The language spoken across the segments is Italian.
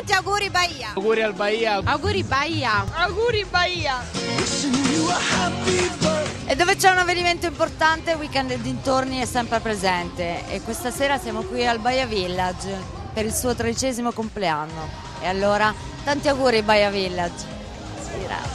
Tanti auguri Bahia. Auguri al Bahia. Auguri Bahia. Auguri Bahia. E dove c'è un avvenimento importante, Weekend e dintorni è sempre presente. E questa sera siamo qui al Bahia Village per il suo 13° compleanno. E allora, tanti auguri Bahia Village. Grazie.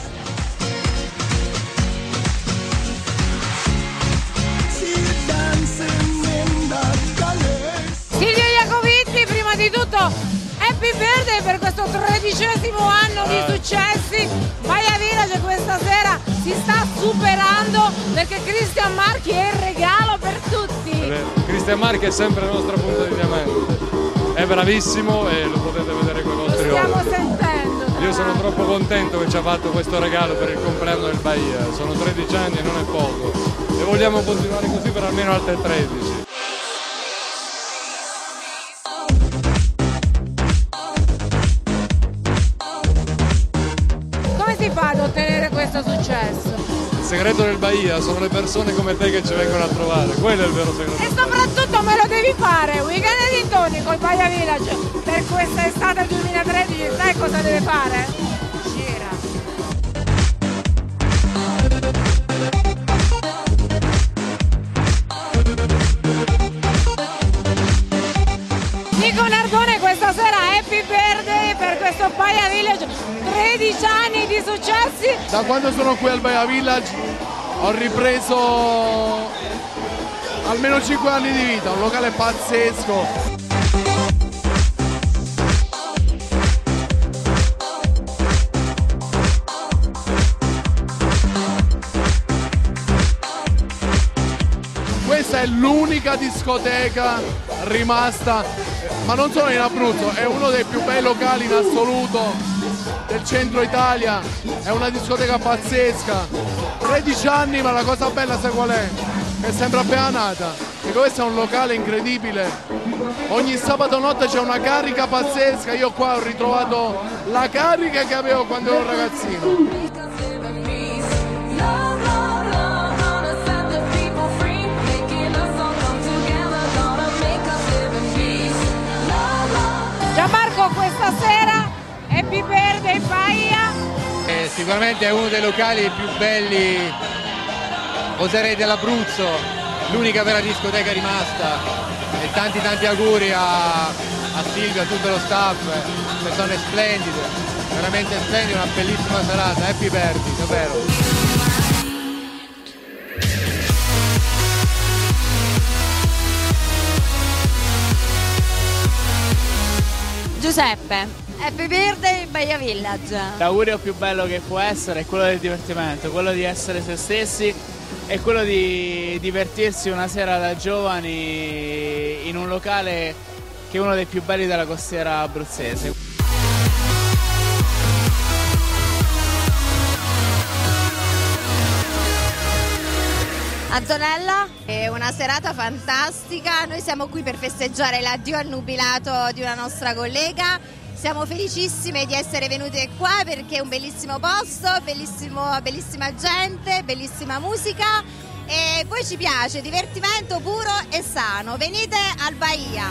Silvio Iacovizzi, prima di tutto happy birthday per questo 13° anno di successi. Bahia Village questa sera si sta superando perché Christian Marchi è il regalo per tutti. Christian Marchi è sempre il nostro punto di diamante, è bravissimo e lo potete vedere con i nostri occhi. Lo stiamo sentendo. Io sono troppo contento che ci ha fatto questo regalo per il compleanno del Bahia, sono 13 anni e non è poco e vogliamo continuare così per almeno altre 13. Come si fa ad ottenere questo successo? Il segreto del Bahia sono le persone come te che ci vengono a trovare, quello è il vero segreto. E soprattutto me lo devi fare, Weekend e dintorni col Bahia Village per questa estate 2013, sai cosa deve fare? Gira. Nico Nardone questa sera happy birthday per questo Bahia Village, 13 anni di successi. Da quando sono qui al Bahia Village ho ripreso almeno 5 anni di vita, un locale pazzesco. Questa è l'unica discoteca rimasta, ma non solo in Abruzzo, è uno dei più bei locali in assoluto del centro Italia, è una discoteca pazzesca. 13 anni, ma la cosa bella sai qual è? Che sembra appena nata, e questo è un locale incredibile. Ogni sabato notte c'è una carica pazzesca, io qua ho ritrovato la carica che avevo quando ero un ragazzino. Gianmarco questa sera happy birthday Bahia. Sicuramente è uno dei locali più belli, oserei, dell'Abruzzo, l'unica vera discoteca rimasta, e tanti auguri a Silvio, a tutto lo staff, persone splendide, veramente splendide, una bellissima serata, happy birthday, davvero. Giuseppe, happy birthday Bahia Village. L'augurio più bello che può essere è quello del divertimento, quello di essere se stessi e quello di divertirsi una sera da giovani in un locale che è uno dei più belli della costiera abruzzese. Antonella? È una serata fantastica, noi siamo qui per festeggiare l'addio al nubilato di una nostra collega. Siamo felicissime di essere venute qua perché è un bellissimo posto, bellissima gente, bellissima musica e poi ci piace, divertimento puro e sano. Venite al Bahia.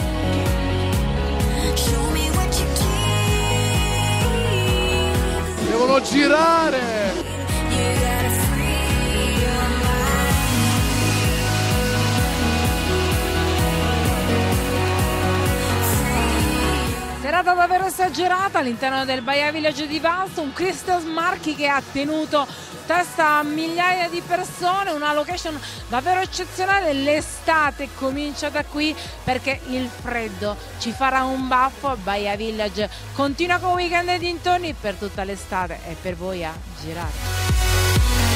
Devono girare! Serata davvero esagerata all'interno del Bahia Village di Vasto, un Christian Marchi che ha tenuto testa a migliaia di persone, una location davvero eccezionale. L'estate comincia da qui perché il freddo ci farà un baffo. Bahia Village continua con Weekend e dintorni per tutta l'estate e per voi a girare.